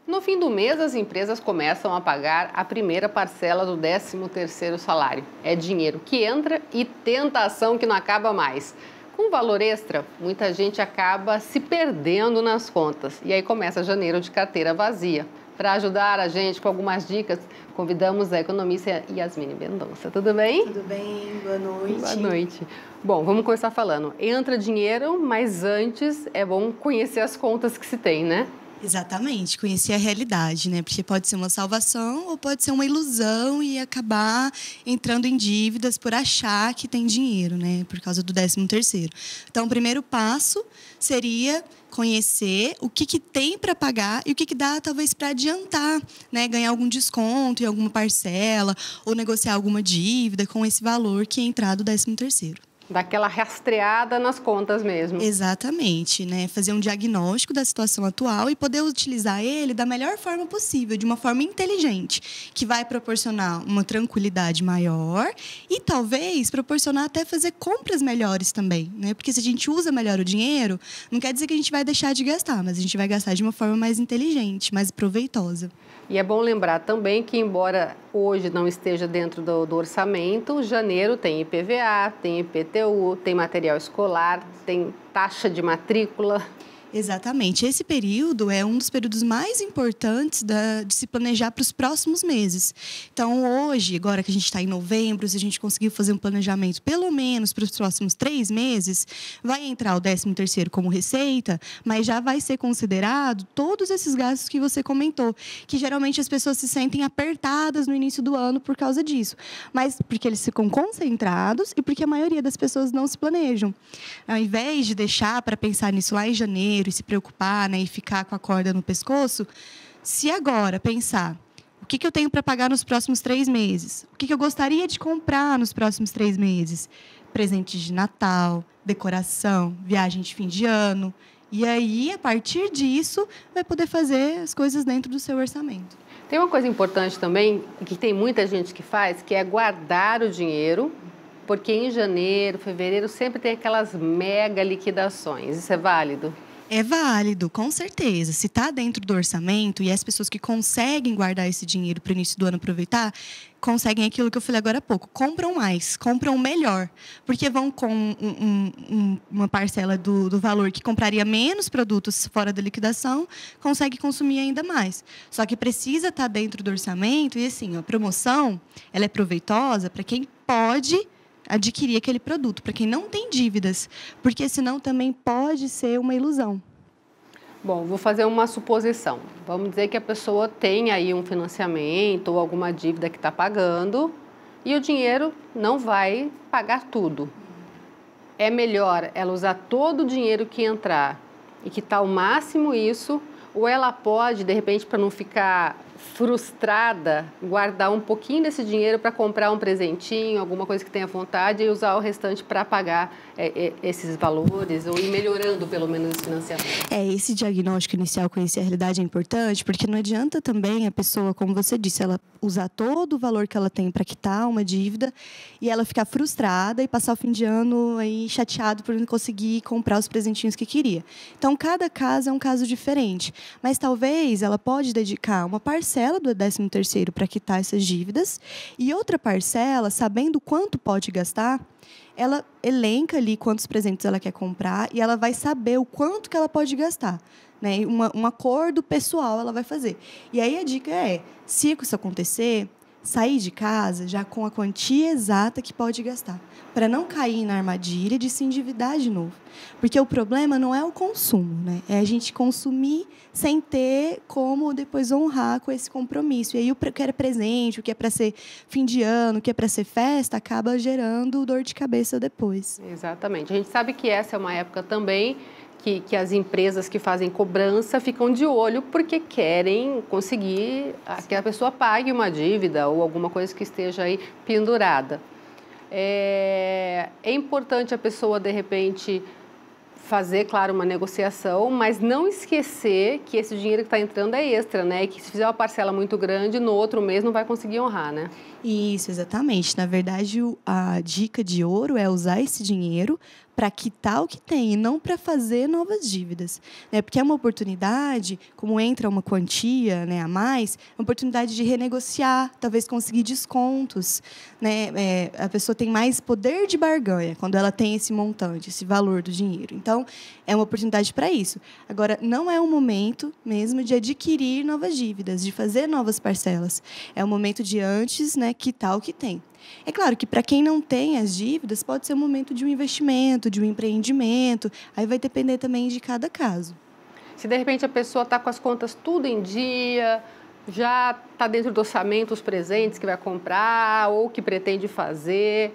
No fim do mês, as empresas começam a pagar a primeira parcela do 13º salário. É dinheiro que entra e tentação que não acaba mais. Com valor extra, muita gente acaba se perdendo nas contas. E aí começa janeiro de carteira vazia. Para ajudar a gente com algumas dicas, convidamos a economista Yasmine Mendonça. Tudo bem? Tudo bem, boa noite. Boa noite. Bom, vamos começar falando. Entra dinheiro, mas antes é bom conhecer as contas que se tem, né? Exatamente, conhecer a realidade, né? Porque pode ser uma salvação ou pode ser uma ilusão e acabar entrando em dívidas por achar que tem dinheiro, né? Por causa do 13º. Então, o primeiro passo seria conhecer o que tem para pagar e o que dá, talvez, para adiantar, né? Ganhar algum desconto em alguma parcela ou negociar alguma dívida com esse valor que entrar do 13º. Daquela rastreada nas contas mesmo. Exatamente, né? Fazer um diagnóstico da situação atual e poder utilizar ele da melhor forma possível, de uma forma inteligente, que vai proporcionar uma tranquilidade maior e talvez proporcionar até fazer compras melhores também, né? Porque se a gente usa melhor o dinheiro, não quer dizer que a gente vai deixar de gastar, mas a gente vai gastar de uma forma mais inteligente, mais proveitosa. E é bom lembrar também que, embora hoje não esteja dentro do orçamento, janeiro tem IPVA, tem IPTU, tem material escolar, tem taxa de matrícula. Exatamente. Esse período é um dos períodos mais importantes de se planejar para os próximos meses. Então, hoje, agora que a gente está em novembro, se a gente conseguir fazer um planejamento pelo menos para os próximos 3 meses, vai entrar o 13º como receita, mas já vai ser considerado todos esses gastos que você comentou, que geralmente as pessoas se sentem apertadas no início do ano por causa disso. Mas porque eles ficam concentrados e porque a maioria das pessoas não se planejam. Ao invés de deixar para pensar nisso lá em janeiro, e se preocupar, né, e ficar com a corda no pescoço, se agora pensar o que eu tenho para pagar nos próximos 3 meses, o que eu gostaria de comprar nos próximos 3 meses, presentes de Natal, decoração, viagem de fim de ano, e aí, a partir disso, vai poder fazer as coisas dentro do seu orçamento. Tem uma coisa importante também, que tem muita gente que faz, que é guardar o dinheiro, porque em janeiro, fevereiro, sempre tem aquelas mega liquidações. Isso é válido? É válido, com certeza. Se está dentro do orçamento e as pessoas que conseguem guardar esse dinheiro para o início do ano aproveitar, conseguem aquilo que eu falei agora há pouco. Compram mais, compram melhor. Porque vão com uma parcela do valor que compraria menos produtos fora da liquidação, consegue consumir ainda mais. Só que precisa estar dentro do orçamento e, assim, a promoção ela é proveitosa para quem pode adquirir aquele produto, para quem não tem dívidas, porque senão também pode ser uma ilusão. Bom, vou fazer uma suposição. Vamos dizer que a pessoa tem aí um financiamento ou alguma dívida que está pagando e o dinheiro não vai pagar tudo. É melhor ela usar todo o dinheiro que entrar e quitar ao máximo isso, ou ela pode, de repente, para não ficar frustrada, guardar um pouquinho desse dinheiro para comprar um presentinho, alguma coisa que tenha vontade e usar o restante para pagar esses valores ou ir melhorando pelo menos esse financiamento. Esse diagnóstico inicial, conhecer a realidade é importante, porque não adianta também a pessoa, como você disse, ela usar todo o valor que ela tem para quitar uma dívida e ela ficar frustrada e passar o fim de ano aí chateado por não conseguir comprar os presentinhos que queria. Então, cada caso é um caso diferente, mas talvez ela pode dedicar uma parcela do 13º para quitar essas dívidas e outra parcela, sabendo quanto pode gastar, ela elenca ali quantos presentes ela quer comprar e ela vai saber o quanto que ela pode gastar. Né? Um acordo pessoal ela vai fazer. E aí a dica é, se isso acontecer, sair de casa já com a quantia exata que pode gastar, para não cair na armadilha de se endividar de novo. Porque o problema não é o consumo, né? É a gente consumir sem ter como depois honrar com esse compromisso. E aí o que era presente, o que é para ser fim de ano, o que é para ser festa, acaba gerando dor de cabeça depois. Exatamente. A gente sabe que essa é uma época também que as empresas que fazem cobrança ficam de olho porque querem conseguir que a pessoa pague uma dívida ou alguma coisa que esteja aí pendurada. É importante a pessoa, de repente, fazer, claro, uma negociação, mas não esquecer que esse dinheiro que está entrando é extra, né? E que se fizer uma parcela muito grande, no outro mês não vai conseguir honrar, né? Isso, exatamente. Na verdade, a dica de ouro é usar esse dinheiro para quitar o que tem e não para fazer novas dívidas, né? Porque é uma oportunidade, como entra uma quantia, né, a mais, uma oportunidade de renegociar, talvez conseguir descontos, né? A pessoa tem mais poder de barganha quando ela tem esse montante, esse valor do dinheiro. Então, é uma oportunidade para isso. Agora, não é o momento mesmo de adquirir novas dívidas, de fazer novas parcelas. É o momento de antes, né, quitar o que tem. É claro que para quem não tem as dívidas, pode ser o momento de um investimento, de um empreendimento. Aí vai depender também de cada caso. Se de repente a pessoa está com as contas tudo em dia, já está dentro do orçamento os presentes que vai comprar ou que pretende fazer,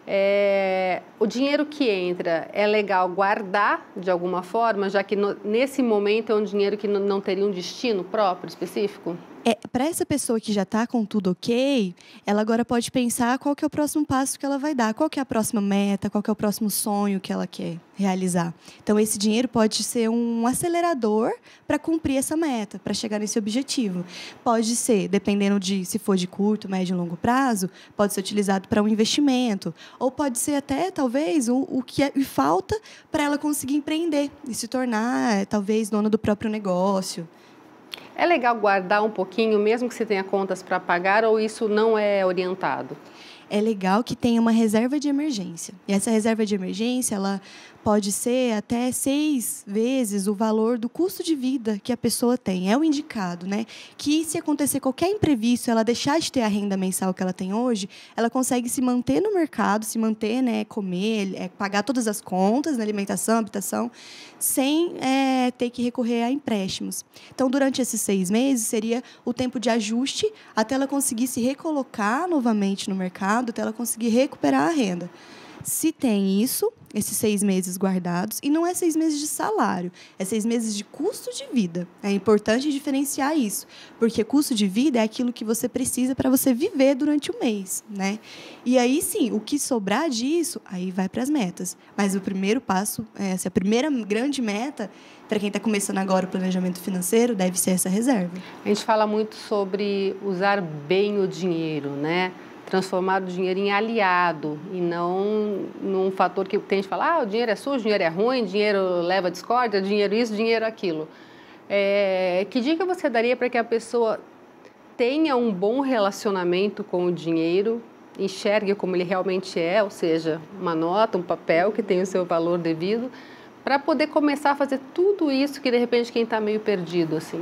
o dinheiro que entra é legal guardar de alguma forma, já que nesse momento é um dinheiro que não teria um destino próprio, específico? Para essa pessoa que já está com tudo ok, ela agora pode pensar qual que é o próximo passo que ela vai dar, qual que é a próxima meta, qual que é o próximo sonho que ela quer realizar. Então, esse dinheiro pode ser um acelerador para cumprir essa meta, para chegar nesse objetivo. Pode ser, dependendo de se for de curto, médio e longo prazo, pode ser utilizado para um investimento, ou pode ser até, talvez, o que falta para ela conseguir empreender e se tornar, talvez, dona do próprio negócio. É legal guardar um pouquinho, mesmo que você tenha contas para pagar, ou isso não é orientado? É legal que tenha uma reserva de emergência. E essa reserva de emergência, ela pode ser até 6 vezes o valor do custo de vida que a pessoa tem. É o indicado, né? Que se acontecer qualquer imprevisto, ela deixar de ter a renda mensal que ela tem hoje, ela consegue se manter no mercado, se manter, né, comer, pagar todas as contas, né, alimentação, habitação, sem ter que recorrer a empréstimos. Então, durante esses 6 meses, seria o tempo de ajuste até ela conseguir se recolocar novamente no mercado, até ela conseguir recuperar a renda. Se tem isso, esses 6 meses guardados, e não é 6 meses de salário, é 6 meses de custo de vida. É importante diferenciar isso, porque custo de vida é aquilo que você precisa para você viver durante o mês, né? E aí, sim, o que sobrar disso, aí vai para as metas. Mas o primeiro passo, a primeira grande meta, para quem está começando agora o planejamento financeiro, deve ser essa reserva. A gente fala muito sobre usar bem o dinheiro, né? Transformar o dinheiro em aliado e não num fator que tem gente que fala, o dinheiro é sujo, o dinheiro é ruim, dinheiro leva discórdia, dinheiro isso, dinheiro aquilo. Que dica você daria para que a pessoa tenha um bom relacionamento com o dinheiro, enxergue como ele realmente é, ou seja, uma nota, um papel que tem o seu valor devido, para poder começar a fazer tudo isso que de repente quem está meio perdido assim?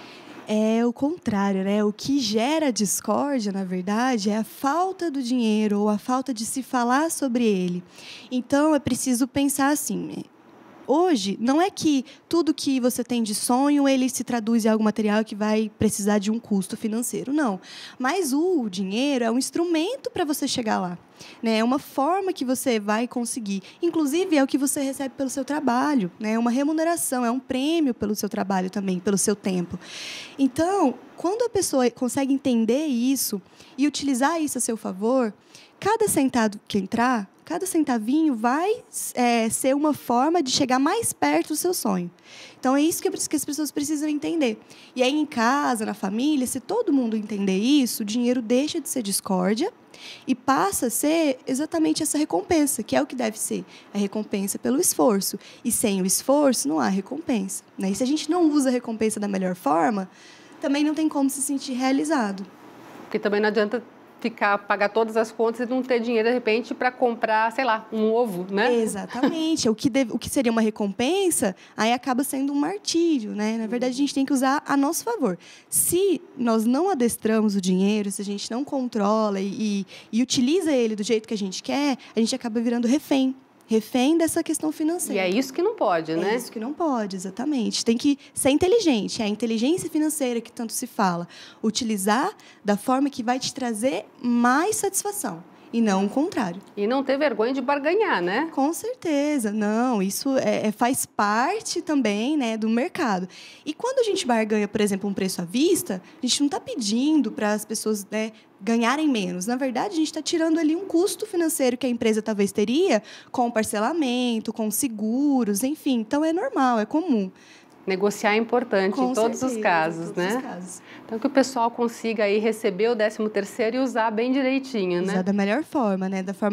É o contrário, né? O que gera discórdia, na verdade, é a falta do dinheiro ou a falta de se falar sobre ele. Então, é preciso pensar assim. Hoje, não é que tudo que você tem de sonho, ele se traduz em algo material que vai precisar de um custo financeiro, não. Mas o dinheiro é um instrumento para você chegar lá, né? É uma forma que você vai conseguir. Inclusive, é o que você recebe pelo seu trabalho, né? É uma remuneração, é um prêmio pelo seu trabalho também, pelo seu tempo. Então, quando a pessoa consegue entender isso e utilizar isso a seu favor, cada centavo que entrar, cada centavinho vai ser uma forma de chegar mais perto do seu sonho. Então, é isso que as pessoas precisam entender. E aí, em casa, na família, se todo mundo entender isso, o dinheiro deixa de ser discórdia e passa a ser exatamente essa recompensa, que é o que deve ser, a recompensa pelo esforço. E sem o esforço, não há recompensa, né? E se a gente não usa a recompensa da melhor forma, também não tem como se sentir realizado. Porque também não adianta pagar todas as contas e não ter dinheiro, de repente, para comprar, sei lá, um ovo, né? Exatamente. O que seria uma recompensa, aí acaba sendo um martírio, né? Na verdade, a gente tem que usar a nosso favor. Se nós não adestramos o dinheiro, se a gente não controla e utiliza ele do jeito que a gente quer, a gente acaba virando refém dessa questão financeira. E é isso que não pode, né? É isso que não pode, exatamente. Tem que ser inteligente. É a inteligência financeira que tanto se fala. Utilizar da forma que vai te trazer mais satisfação. E não o contrário. E não ter vergonha de barganhar, né? Com certeza. Não, isso faz parte também, né, do mercado. E quando a gente barganha, por exemplo, um preço à vista, a gente não está pedindo para as pessoas, né, ganharem menos. Na verdade, a gente está tirando ali um custo financeiro que a empresa talvez teria com parcelamento, com seguros, enfim. Então, é normal, é comum. Negociar é importante em todos os casos, né? Os casos. Então, que o pessoal consiga aí receber o 13º e usar bem direitinho, né? Usar da melhor forma, né? Da forma que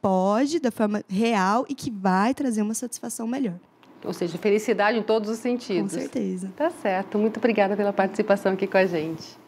pode, da forma real e que vai trazer uma satisfação melhor. Ou seja, felicidade em todos os sentidos. Com certeza. Tá certo. Muito obrigada pela participação aqui com a gente.